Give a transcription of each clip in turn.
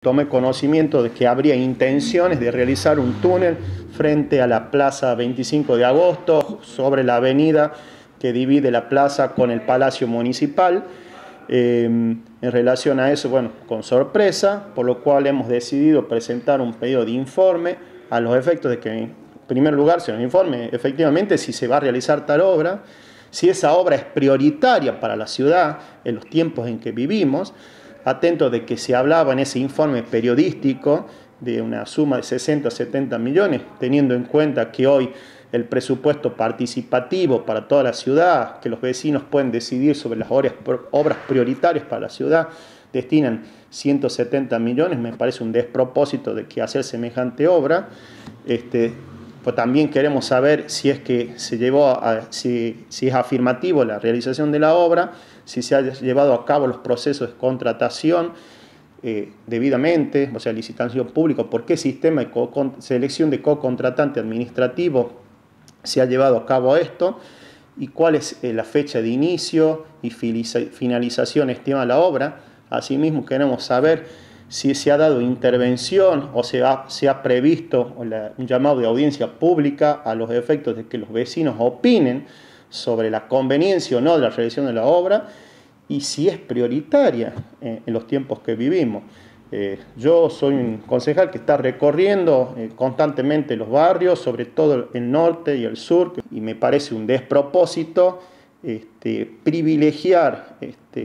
Tomé conocimiento de que habría intenciones de realizar un túnel frente a la Plaza 25 de Agosto, sobre la avenida que divide la plaza con el Palacio Municipal. En relación a eso, bueno, con sorpresa, por lo cual hemos decidido presentar un pedido de informe a los efectos de que, en primer lugar, se nos informe efectivamente si se va a realizar tal obra, si esa obra es prioritaria para la ciudad en los tiempos en que vivimos, atento de que se hablaba en ese informe periodístico de una suma de 60 o 70 millones, teniendo en cuenta que hoy el presupuesto participativo para toda la ciudad, que los vecinos pueden decidir sobre las obras prioritarias para la ciudad, destinan 170 millones, me parece un despropósito de que hacer semejante obra. Pues también queremos saber si es que si es afirmativo la realización de la obra, si se han llevado a cabo los procesos de contratación debidamente, o sea, licitación pública, por qué sistema de selección de co-contratante administrativo se ha llevado a cabo esto, y cuál es la fecha de inicio y finalización estimada de la obra. Asimismo, queremos saber si se ha dado intervención o se ha previsto un llamado de audiencia pública a los efectos de que los vecinos opinen sobre la conveniencia o no de la realización de la obra y si es prioritaria en los tiempos que vivimos. Yo soy un concejal que está recorriendo constantemente los barrios, sobre todo el norte y el sur, y me parece un despropósito privilegiar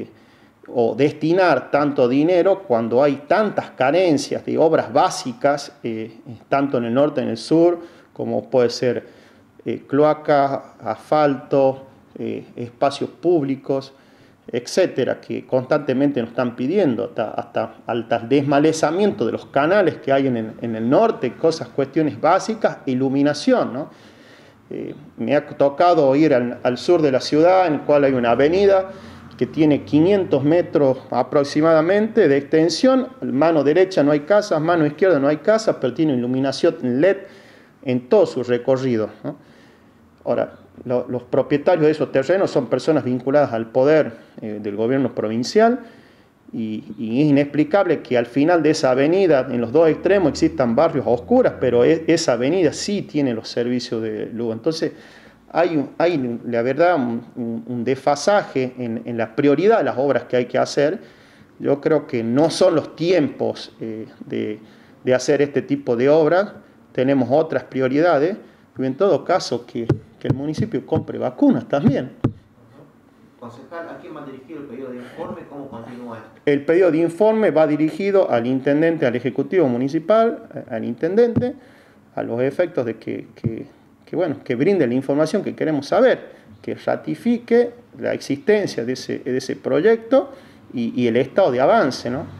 o destinar tanto dinero cuando hay tantas carencias de obras básicas, tanto en el norte como en el sur, como puede ser cloacas, asfalto, espacios públicos, etcétera, que constantemente nos están pidiendo, hasta el desmalezamiento de los canales que hay en el norte, cuestiones básicas, iluminación, ¿no? Me ha tocado ir al sur de la ciudad, en el cual hay una avenida que tiene 500 metros aproximadamente de extensión. Mano derecha no hay casas, mano izquierda no hay casas, pero tiene iluminación LED en todo su recorrido, ¿no? Ahora, los propietarios de esos terrenos son personas vinculadas al poder del gobierno provincial, y es inexplicable que al final de esa avenida, en los dos extremos, existan barrios a oscuras, pero esa avenida sí tiene los servicios de luz. Entonces, hay la verdad, un desfasaje en la prioridad de las obras que hay que hacer. Yo creo que no son los tiempos de hacer este tipo de obras, tenemos otras prioridades, y en todo caso que el municipio compre vacunas también. Concejal, ¿a quién va dirigido el pedido de informe? ¿Cómo continúa esto? El pedido de informe va dirigido al intendente, al ejecutivo municipal, al intendente, a los efectos de que brinde la información que queremos saber, que ratifique la existencia de ese proyecto y el estado de avance, ¿no?